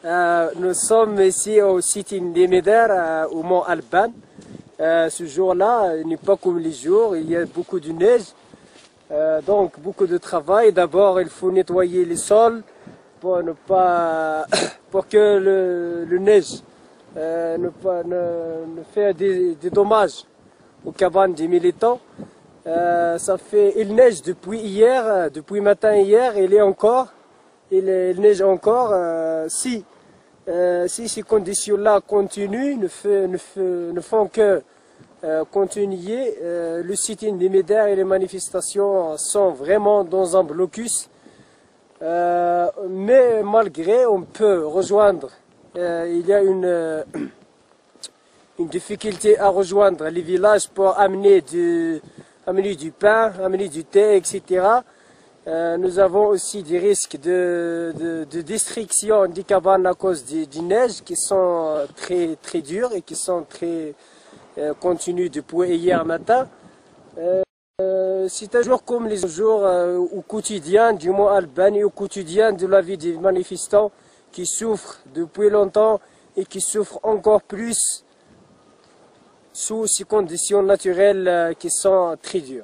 Nous sommes ici au site Ndéméder, au mont Alban. Ce jour-là, il n'est pas comme les jours, il y a beaucoup de neige, donc beaucoup de travail. D'abord, il faut nettoyer les sols pour pour que le neige ne fait des dommages aux cabanes des militants. Il neige depuis hier, depuis matin hier, il neige encore. Si ces conditions-là continuent, ne font que continuer, le sit-in Ndéméder et les manifestations sont vraiment dans un blocus. Mais malgré, on peut rejoindre. Il y a une difficulté à rejoindre les villages pour amener du pain, amener du thé, etc. Nous avons aussi des risques de destruction des cabanes à cause des neiges qui sont très dures et qui sont très continues depuis hier matin. C'est un jour comme les jours au quotidien du mont Alban et au quotidien de la vie des manifestants qui souffrent depuis longtemps et qui souffrent encore plus sous ces conditions naturelles qui sont très dures.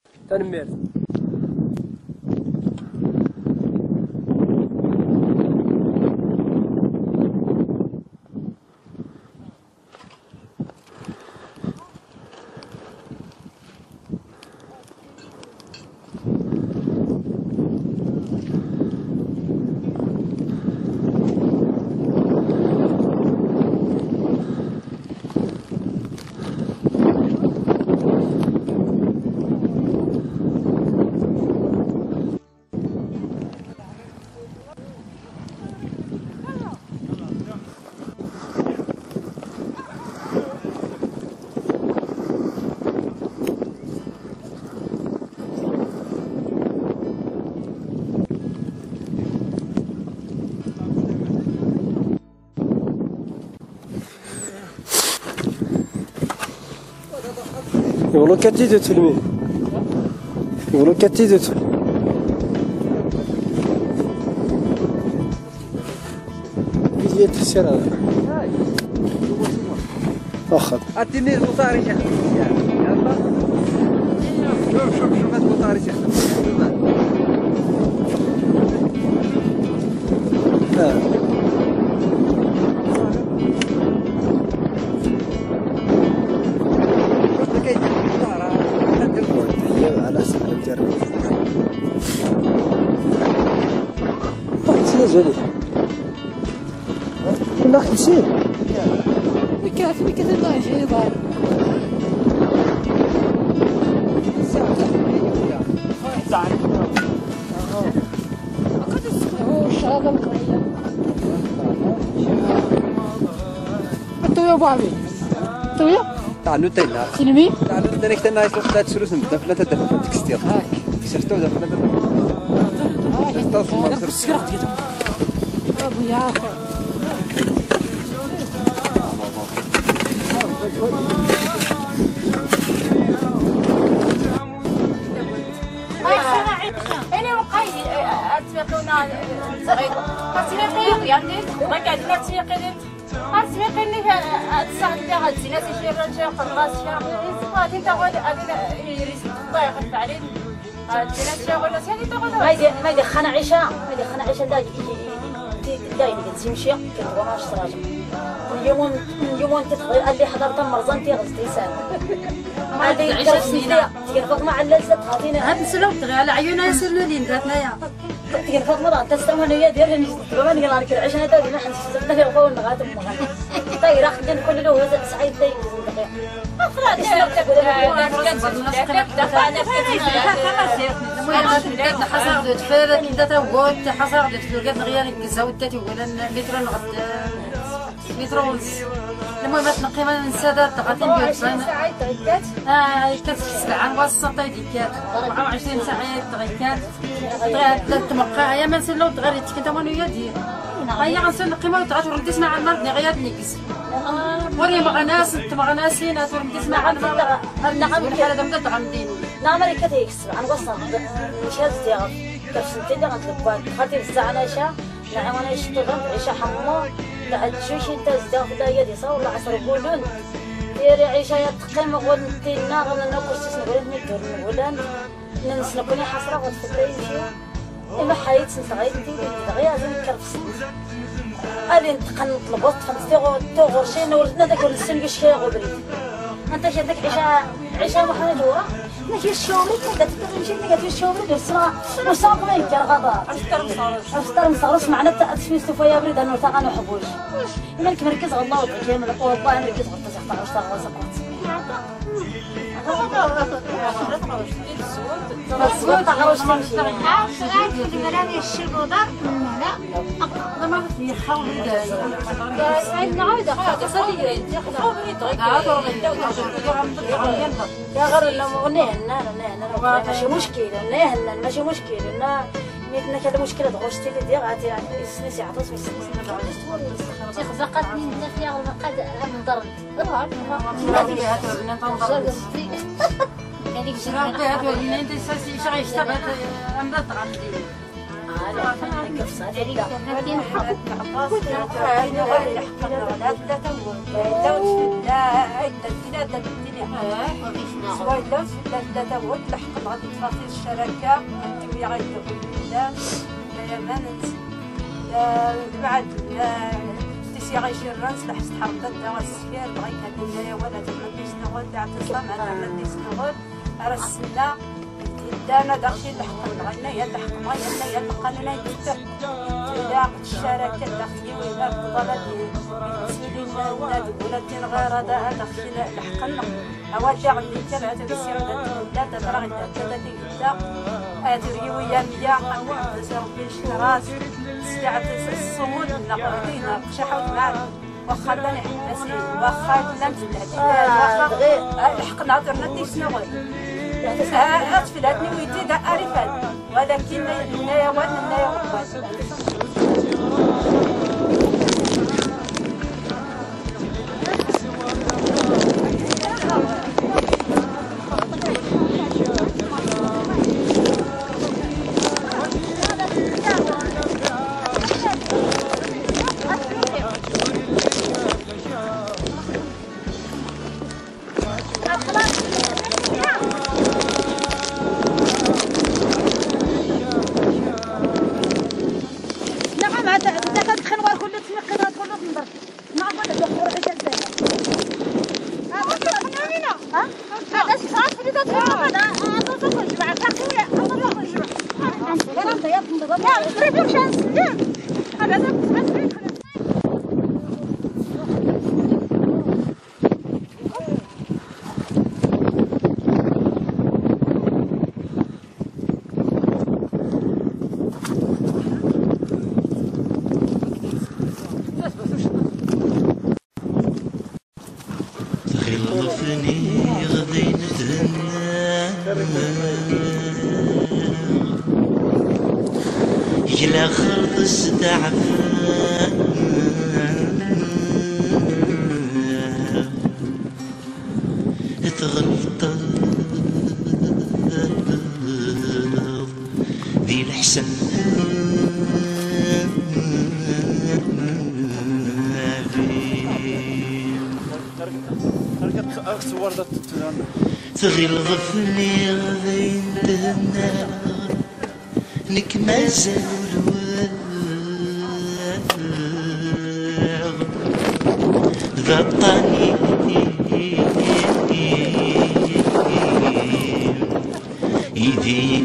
يقولوا كتيدة تلمي يقولوا كتيدة فيديو تسير هذا أخذ أتني المطاري شيخ يلا شوف المطاري شيخ على حسب الجري جلي كنا خمسين بكافي ضايعين ضايع يا بابي تويا تعالوا تلا سلمي تعالوا تلا كنا نايس لا تسلوس نبدا فلا تدخل تكستير هاك سرتو دخل هاك سكرت كده ابو يا أنا وقايد أتفقنا صغير أتفقنا يعني ما قاعدين أتفقنا أتفقنا أتصدق هالسنة شيء رجع قراص شاغل هذه تقول أبينا يريس طايق الفعلين السنة شاغل سنة تقول ما يدي خنا عيشة دايما تمشي كتبغى شراجة اليوم تدخل اللي حضرت مرزنتي غزتي سنة هذه عيشة سنينة تقول مع اللزة هذه هاد نسلو تغي على عيونها يسلو لي نداتنا يا تقول فاطمة تستمعنا يا دير نجي تقول لي أنا كده عشان هذا نحن نستنى في القول نغاد أمها طيب راح ندير كل له هذا سعيد دايما أفراد حصل تفرد كذا توقعت حصل تلقى غير كزاوتاتي ولا مترون غد مترونس المهم تنقي ما نسادات تقاتين بيوتين كانت 7 وسط ديكات 24 ساعه تغيكات تمقع يا من سلو تغيرت كنت وانا يدير هيا غنسل قيمه وتغات وردي تسمع المرض غير نيكس وري مغناس تمغناسين وردي تسمع عن نعم الحاله دمت غندين نعم اللي كتيكس عن وسط مش هذا كيف سنتين غنطلب خاطر الساعه ناشا نعم أنا اشتغلت عيشة حمو لعد شويش انت ازداف لا يدي صار ولا عصر قولون ديري عيشة يتقيم غول نتينا غلنا كرسيس نقولن ندور نقولن نسلكوني حسرة غتفدين شو إما حياة سنتغير ندير دغيا زين كرفس أدي نتقن نطلبوت تغور شي نورتنا داك السن كاش غبريد أنت شادك عيشة محمد ورا نجي الشومي كذا تمشي كذا الشومي درسنا وصاب ما ينكر غضب أفطر مصارص معنا تأسفيس تفايا بريد أنا وثاقة نحبوش إما لك مركز الله وتكلم والله مركز غطس يحطها واشتغل وسقط الصوت تغروش تمشي شغال في المرامي الشرب ودار لا ما في حول عندنا عايده صديقي يا غير لما نهنا ماشي مشكله ماشي مشكله ميتنا كذا مشكله تغوشتي لي ديال عاد يعني سنسي عطس شيخ زقتني في المقعد من ضرب هذيك شراب هذا اللي انت شغال اشتغلت امضت عندي كيف صار بعد تسيغي شرنس لحست حرب الدواء السكير بغيت هذا الدنيا ولا تمني سنغول تاع تصام انا تمني سنغول رسلنا دانا داخشي لحق غنى يا لحق ما يا القانون يدتر لا الشركه داخلي ولا البطاله سيدي النادي ولا تين غير هذا داخشي لحقنا هو تاع اللي تبع تسير لا تبرغ تاع تاع ادري ويا ميا ربي الشراس سلعة الصمود نقدينا شحوت معنا واخا لا نحبسي واخا لا نتعدي واخا لحقنا هضرنا ديك سنوات أطفلتني ويدي دا أعرفان ولكن لا يوان لا يوان خلفني غادي نتهنى إلى خرطس تعفان تغلط ذي الحسن تغيل غفني غادي نتهنى لك ما زال غطاني يدي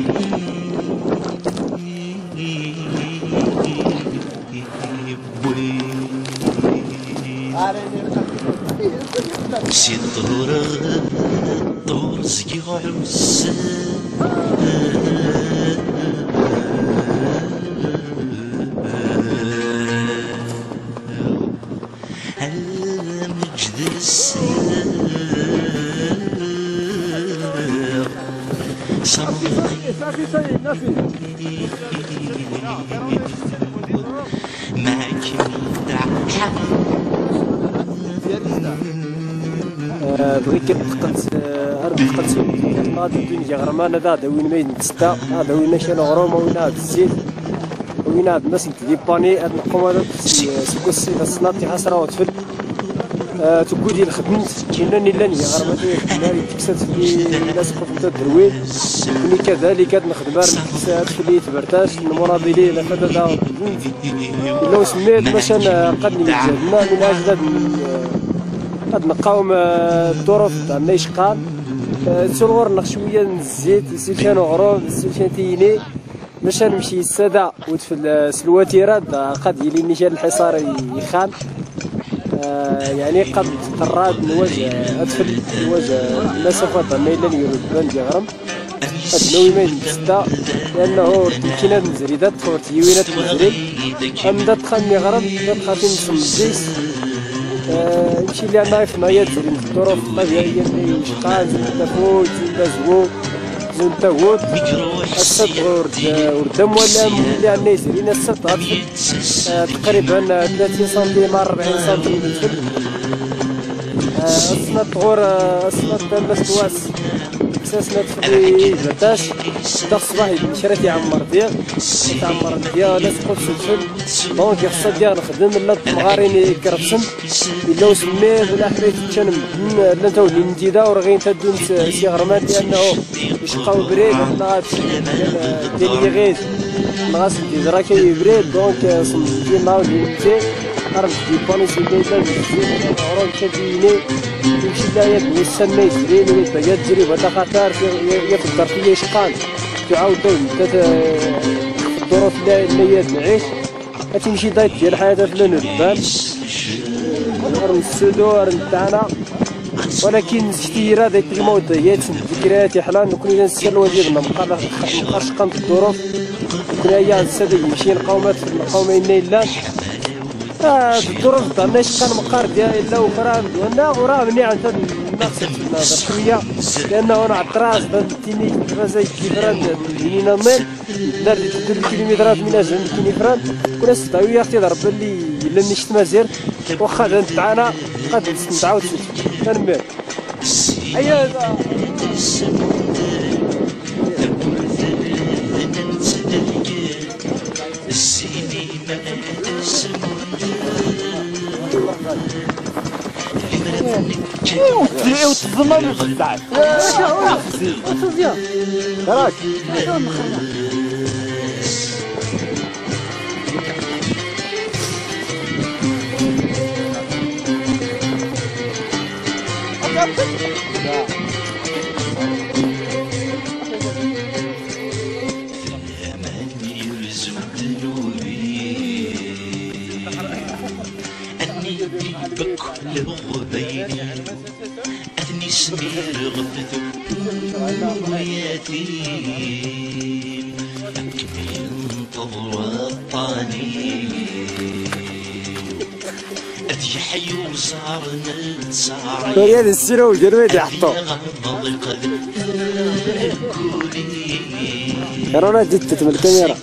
سي طور زكي عروس المجد السير معك بغيت كنتقنت غادي الدنيا غرمان هذا وين ما يتسدى هذا وين ماشي الغروم وين هذا الزيت وين عاد الناس ديباني هاد نقوم هذا سكو السيد الصناطي حسره وتفل تقولي الخدمت كايناني لاني غرمتي ناري تكسات في ناس قفلت دروي وني كذلك نخدم تكسات في اللي تبرتاش المناضلين لا فدا الا سميت باش انا قد نجهدنا من اجل قد نقاوم الظروف تاع النيشقان تسولور نخ شويه نزيد سيكان غروب سيكان تيني باش نمشي الساده وتفل الوتيرات قد يلي نيشان الحصار يخان يعني قد قررت نواجه ادخل نواجه المسافات ميلان يردان ديالهم ادنوي ما ينسدا لانه كاينه المزريدات تورتيوينات المزري ام دخلني غرب دخلتي نسمجيس يمشي لي انا في نايات زرين الظروف الطبيعيه اللي شقان تفوت زنبازو زنتاوت الصد وردم ولا اللي عندنا يزرين الصد تقريبا 30 سنتيم 40 سنتيم اصلا طغور اصلا المستواس اساسنا تخلي زعتاش دا الصباح شريت يعمر ديال تعمر ديال ناس قدس الفل دونك خصها ديال نخدم لا المغارين يكرفسن الا وسميه ولا حبيت تشنم لا نتا ولي نديدا ورغين تدون سي غرمان لانه يشقاو بريد وحنا ديال غيز نغاس دي راه كيبريد دونك صمتي نهار ديال عرفت ديباني سي ديتا عروض كتيني يمشي لها يتوسن يزرين ويبقى تجري بهذا خطر يقدر فيه يشقان تعاودو الظروف اللي نعيش غتمشي دايت ديال الحياه في النبان نهار السدور نتاعنا ولكن الشتيره ديك الموضوعيات الذكريات يحلى نكون نسال واجبنا مابقاش شقان الظروف نكون هي الساده يمشي القومات الا الظروف تاع شقان مقار ديال الا وفرا وانا وراه مني عند النقص النظر شويه لانه انا عطراس تيني زي كيفران لينا ميل دار 3 كيلومترات من اجل كينيفران كنا ستاويه اختي ضرب اللي الا نشت مازير واخا نتعانا قد نتعاود تنمر ايوا وتضمن الخداع راك بكل غبيني أثني سمير غفث ويتيم أكمل ينتظر الطاني أذي حي وصارنا صار ريال السيرة والجنويد يحطو رانا جدت من الكاميرا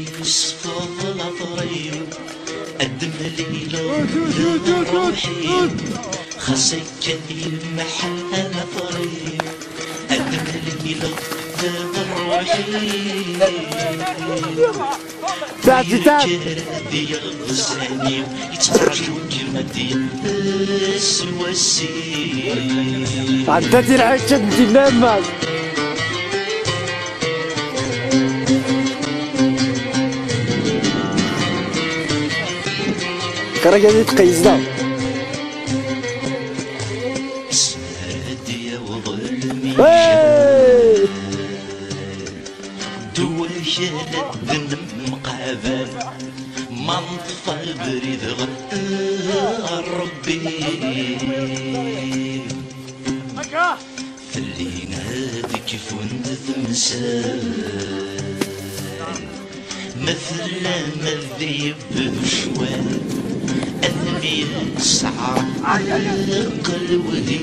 خاصك المحل طريق قدم لي لقدام الروحي تعال تعال ديال الغزالي يتعرجوا كما ديال السواسي عدتي العيشة انتي نامك كراجع دي تقيزنا دواشة الذنب مقابل ما نطفى بريد ربي خلينا كيف وانت تمثال مثل ما الذيب بشوال أثني السعر قلودي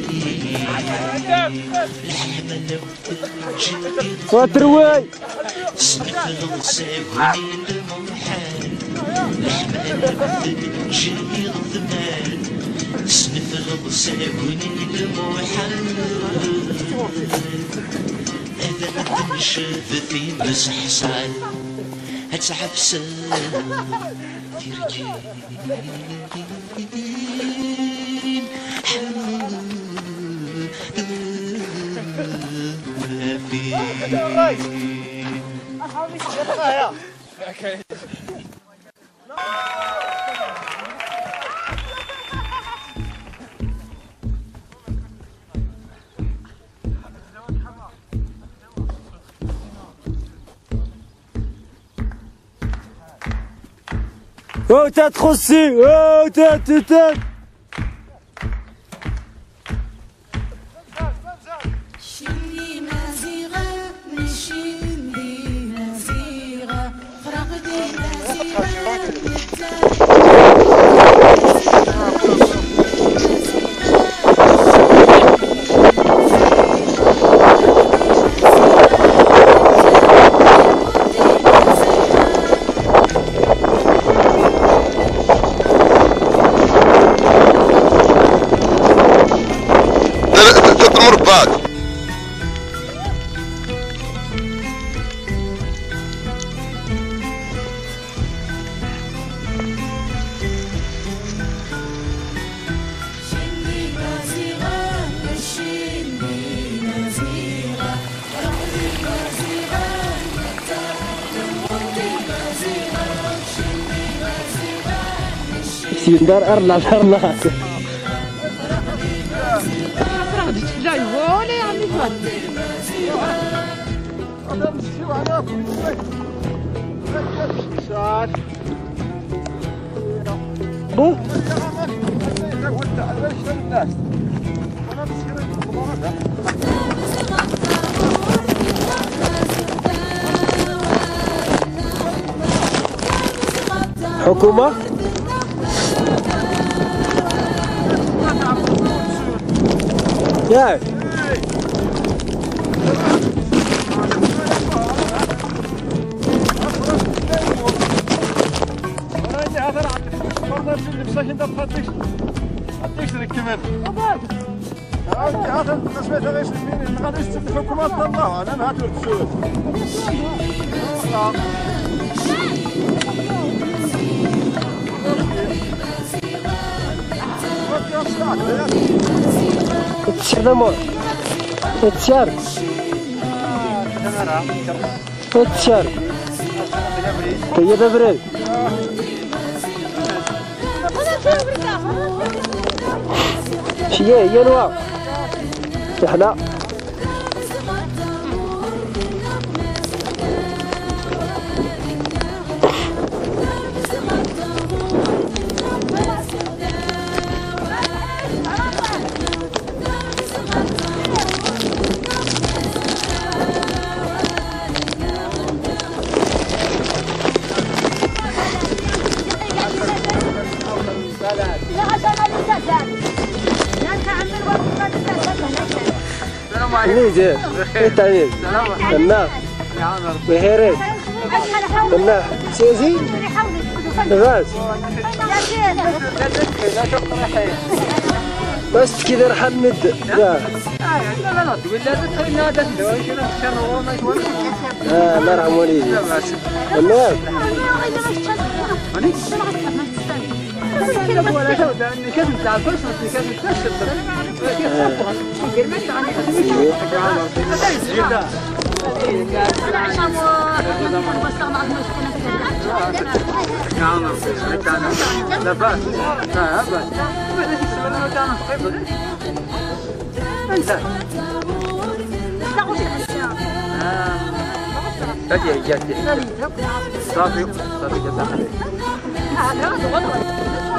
الحمل وتروي سنف الغساوي المحال الحمل جاي الضمال سنف الغساوي المحال هذا نشاف في مسحصال هتعفسن ترجين Oh, t'as trop su! Oh, t'as. Sindar arla. حكومة ياك التشرمون التشار التشار هي دبري شيء هي نوا احنا ليجي التعليم الناس بهيري الناس سيزي الغاز بس كذا راح نمد لا لا راح موليدي الناس صافي صافي